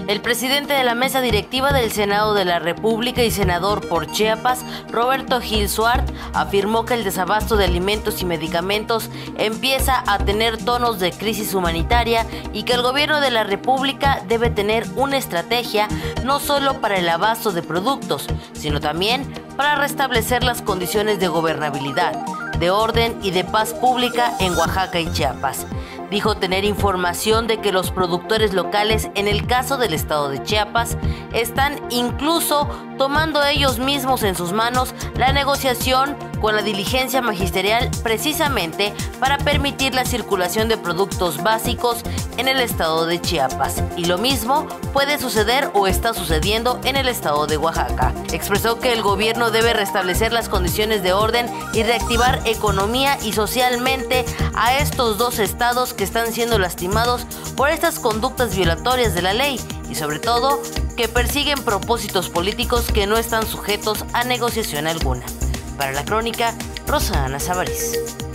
El presidente de la mesa directiva del Senado de la República y senador por Chiapas, Roberto Gil Suart, afirmó que el desabasto de alimentos y medicamentos empieza a tener tonos de crisis humanitaria y que el gobierno de la República debe tener una estrategia no solo para el abasto de productos, sino también para restablecer las condiciones de gobernabilidad, de orden y de paz pública en Oaxaca y Chiapas. Dijo tener información de que los productores locales, en el caso del estado de Chiapas, están incluso tomando ellos mismos en sus manos la negociación con la diligencia magisterial precisamente para permitir la circulación de productos básicos en el estado de Chiapas. Y lo mismo puede suceder o está sucediendo en el estado de Oaxaca. Expresó que el gobierno debe restablecer las condiciones de orden y reactivar económica y socialmente a estos dos estados que están siendo lastimados por estas conductas violatorias de la ley y sobre todo que persiguen propósitos políticos que no están sujetos a negociación alguna. Para la Crónica, Rosa Ana Sabarís.